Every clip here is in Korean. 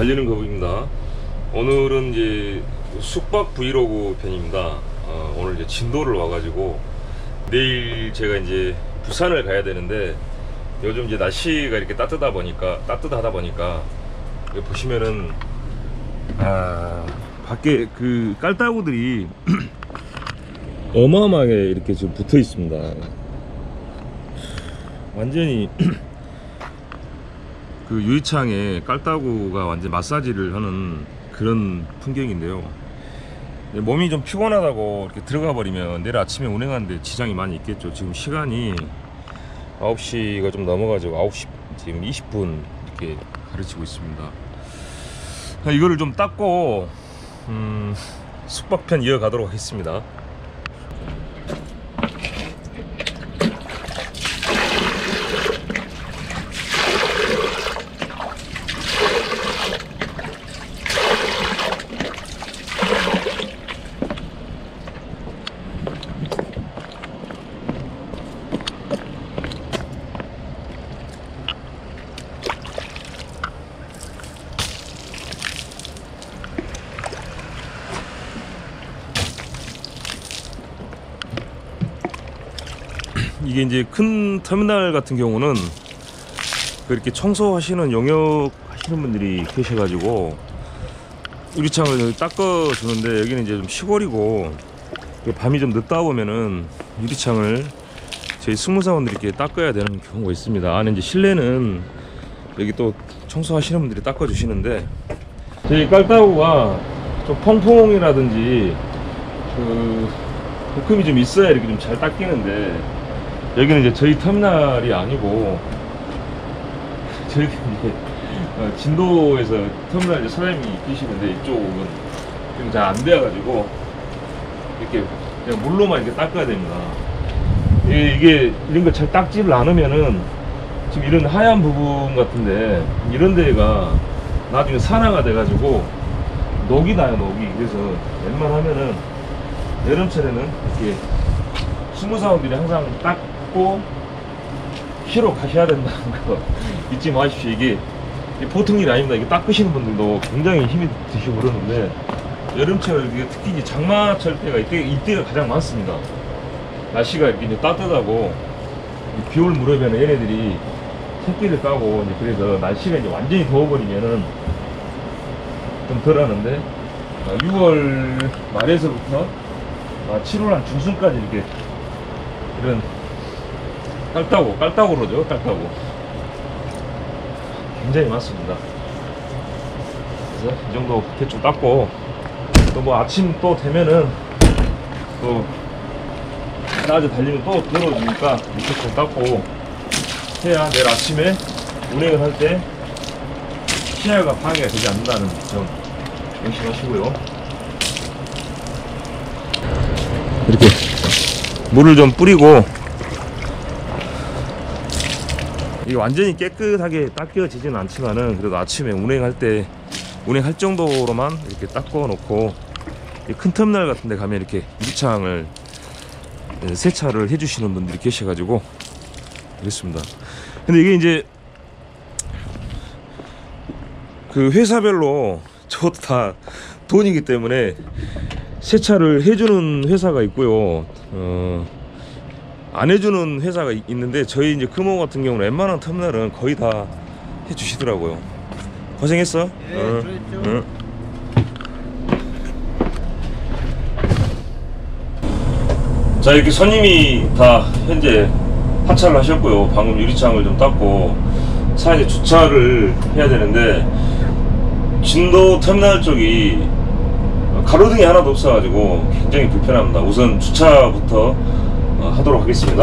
달리는 거북입니다. 오늘은 이제 숙박 브이로그 편입니다. 오늘 이제 진도를 와가지고 내일 제가 이제 부산을 가야 되는데 요즘 이제 날씨가 이렇게 따뜻하다 보니까 여기 보시면은 밖에 그 깔따구들이 어마어마하게 이렇게 지금 붙어 있습니다. 완전히 그 유리창에 깔따구가 완전 마사지를 하는 그런 풍경인데요. 몸이 좀 피곤하다고 이렇게 들어가 버리면 내일 아침에 운행하는데 지장이 많이 있겠죠. 지금 시간이 9시가 좀 넘어가지고 9시 지금 20분 이렇게 가르치고 있습니다. 이거를 좀 닦고 숙박편 이어가도록 하겠습니다. 이게 이제 큰 터미널 같은 경우는 그렇게 청소하시는 용역 하시는 분들이 계셔가지고 유리창을 닦아 주는데, 여기는 이제 좀 시골이고 밤이 좀 늦다 보면은 유리창을 저희 승무사원들이 이렇게 닦아야 되는 경우가 있습니다. 안에 이제 실내는 여기 또 청소하시는 분들이 닦아 주시는데, 저희 깔따구가 좀 퐁퐁이라든지 그 부품이 좀 있어야 이렇게 좀 잘 닦이는데, 여기는 이제 저희 터미널이 아니고 저희 이제 진도에서 터미널 이제 사장님이 계시는데, 이쪽은 좀 잘 안 돼가지고 이렇게 그냥 물로만 이렇게 닦아야 됩니다. 이게 이런 거 잘 닦지를 않으면은 지금 이런 하얀 부분 같은데 이런 데가 나중에 산화가 돼가지고 녹이 나요, 녹이. 그래서 웬만하면은 여름철에는 이렇게 승무사원들이 항상 닦고 쉬러 가셔야 된다는 거 잊지 마십시오. 이게 보통 일이 아닙니다. 이게 닦으시는 분들도 굉장히 힘이 드시고 그러는데, 여름철 특히 이제 장마철 때가 이때가 가장 많습니다. 날씨가 이렇게 이제 따뜻하고 비올 무렵에는 얘네들이 새끼를 까고 이제, 그래서 날씨가 이제 완전히 더워버리면은 좀 덜 하는데, 6월 말에서부터 7월 한 중순까지 이렇게 이런 깔따구 그러죠. 깔따구 굉장히 많습니다. 그래서 이 정도 대충 닦고, 또 뭐 아침 또 되면은 또 낮에 달리면 또 더러워지니까 밑에 좀 닦고 해야 내일 아침에 운행을 할 때 시야가 방해가 되지 않는다는 점 명심하시고요. 이렇게 물을 좀 뿌리고, 이게 완전히 깨끗하게 닦여지진 않지만은 그래도 아침에 운행할 정도로만 이렇게 닦아 놓고, 큰 터미널 같은 데 가면 이렇게 유리창을 세차를 해주시는 분들이 계셔가지고 그렇습니다. 근데 이게 이제 그 회사별로 저것도 다 돈이기 때문에 세차를 해주는 회사가 있고요, 안 해주는 회사가 있는데, 저희 이제 금호 같은 경우는 웬만한 터미널은 거의 다 해주시더라고요. 고생했어. 응. 자, 이렇게 손님이 다 현재 하차를 하셨고요. 방금 유리창을 좀 닦고 차 이제 주차를 해야 되는데, 진도 터미널 쪽이 가로등이 하나도 없어가지고 굉장히 불편합니다. 우선 주차부터 하도록 하겠습니다.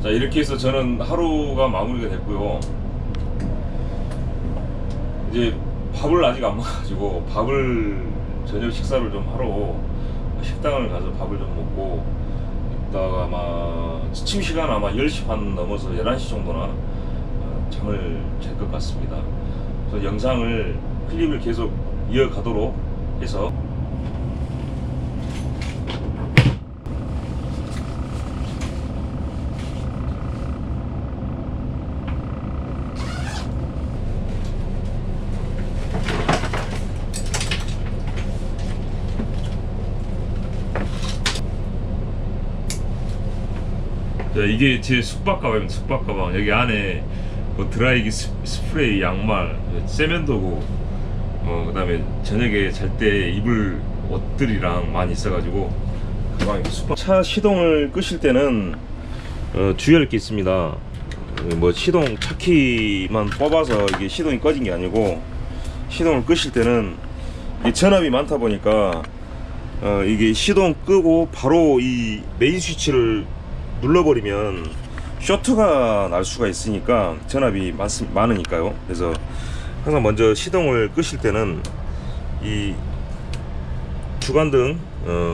자, 이렇게 해서 저는 하루가 마무리가 됐고요. 이제 밥을 아직 안 먹어가지고 밥을 저녁 식사를 좀 하러 식당을 가서 밥을 좀 먹고 이따가 아마 취침 시간 아마 10시 반 넘어서 11시 정도나 잠을 잘 것 같습니다. 그래서 영상을 클립을 계속 이어가도록 해서 자, 이게 제 숙박 가방입니다. 숙박 가방. 여기 안에 뭐 드라이기 스프레이, 양말, 세면도구, 그다음에 저녁에 잘 때 입을 옷들이랑 많이 있어가지고 가방에 숙박. 차 시동을 끄실 때는 주의할 게 있습니다. 뭐 시동 차키만 뽑아서 이게 시동이 꺼진 게 아니고 시동을 끄실 때는 이 전압이 많다 보니까 이게 시동 끄고 바로 이 메인 스위치를 눌러버리면 쇼트가 날 수가 있으니까 전압이 많으니까요. 그래서 항상 먼저 시동을 끄실 때는 이 주간등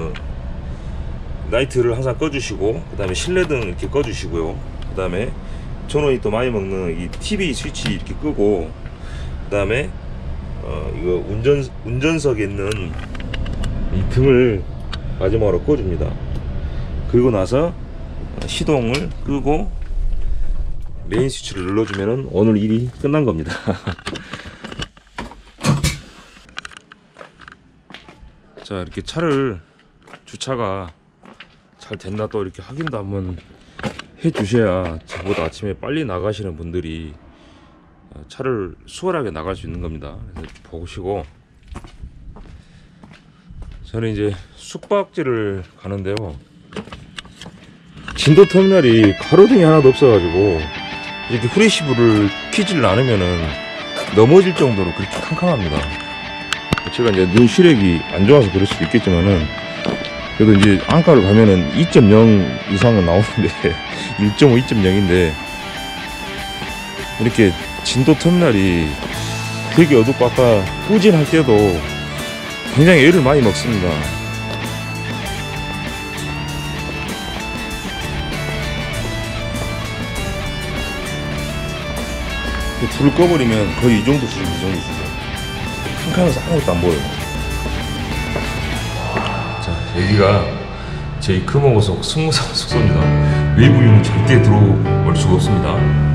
라이트를 항상 꺼주시고, 그 다음에 실내등 이렇게 꺼주시고요. 그 다음에 전원이 또 많이 먹는 이 TV 스위치 이렇게 끄고, 그 다음에 이거 운전석에 있는 이 등을 마지막으로 꺼줍니다. 그리고 나서 시동을 끄고 메인 스위치를 눌러주면 오늘 일이 끝난 겁니다. 자, 이렇게 차를 주차가 잘 됐나 또 이렇게 확인도 한번 해 주셔야 저보다 아침에 빨리 나가시는 분들이 차를 수월하게 나갈 수 있는 겁니다. 그래서 보시고, 저는 이제 숙박지를 가는데요, 진도 터미널이 가로등이 하나도 없어가지고 이렇게 후레시브를 켜지를 않으면은 넘어질 정도로 그렇게 캄캄합니다. 제가 이제 눈 시력이 안 좋아서 그럴 수도 있겠지만은, 그래도 이제 안가를 가면은 2.0 이상은 나오는데 1.5, 2.0인데 이렇게 진도 터미널이 되게 어둡고 꾸진할 때도 굉장히 애를 많이 먹습니다. 불을 꺼버리면 거의 이 정도 수준 이정도 있어요. 캄캄해서 아무것도 안 보여요. 자, 여기가 저희 금호고속 승무사 숙소입니다. 외부인은 절대 들어올 수가 없습니다.